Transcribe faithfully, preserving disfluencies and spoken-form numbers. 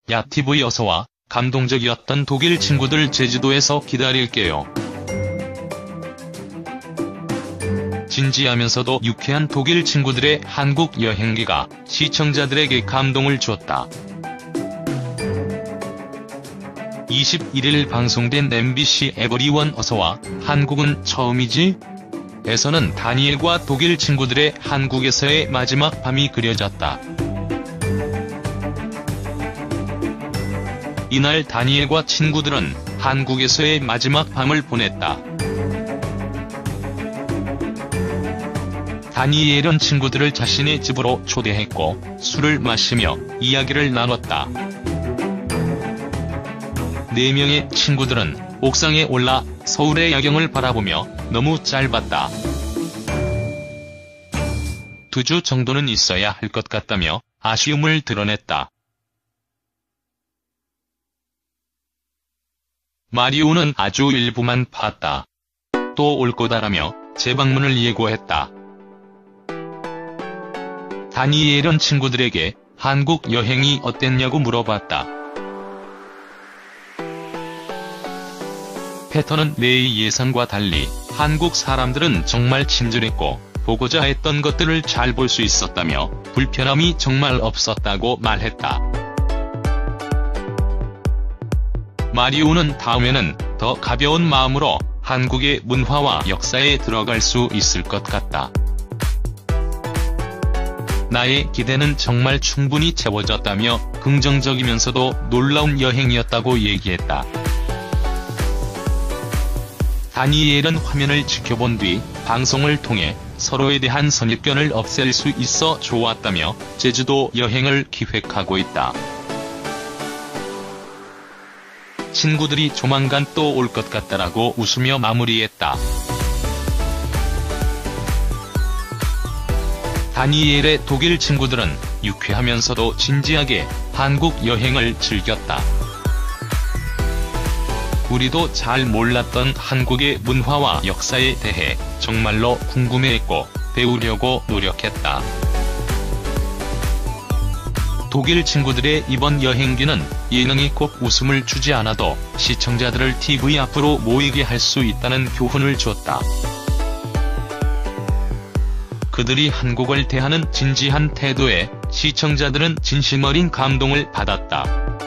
야티브이 어서와. 감동적이었던 독일 친구들 제주도에서 기다릴게요. 진지하면서도 유쾌한 독일 친구들의 한국 여행기가 시청자들에게 감동을 줬다. 이십일일 방송된 엠비씨 에버리원 어서와. 한국은 처음이지? 에서는 다니엘과 독일 친구들의 한국에서의 마지막 밤이 그려졌다. 이날 다니엘과 친구들은 한국에서의 마지막 밤을 보냈다. 다니엘은 친구들을 자신의 집으로 초대했고 술을 마시며 이야기를 나눴다. 네 명의 친구들은 옥상에 올라 서울의 야경을 바라보며 너무 짧았다. 두 주 정도는 있어야 할 것 같다며 아쉬움을 드러냈다. 마리오는 아주 일부만 봤다. 또 올 거다라며 재방문을 예고했다. 다니엘은 친구들에게 한국 여행이 어땠냐고 물어봤다. 패턴은 내 예상과 달리 한국 사람들은 정말 친절했고 보고자 했던 것들을 잘 볼 수 있었다며 불편함이 정말 없었다고 말했다. 마리오는 다음에는 더 가벼운 마음으로 한국의 문화와 역사에 들어갈 수 있을 것 같다. 나의 기대는 정말 충분히 채워졌다며 긍정적이면서도 놀라운 여행이었다고 얘기했다. 다니엘은 화면을 지켜본 뒤 방송을 통해 서로에 대한 선입견을 없앨 수 있어 좋았다며 제주도 여행을 기획하고 있다. 친구들이 조만간 또 올 것 같다라고 웃으며 마무리했다. 다니엘의 독일 친구들은 유쾌하면서도 진지하게 한국 여행을 즐겼다. 우리도 잘 몰랐던 한국의 문화와 역사에 대해 정말로 궁금해했고 배우려고 노력했다. 독일 친구들의 이번 여행기는 예능이 꼭 웃음을 주지 않아도 시청자들을 티비 앞으로 모이게 할 수 있다는 교훈을 줬다. 그들이 한국을 대하는 진지한 태도에 시청자들은 진심 어린 감동을 받았다.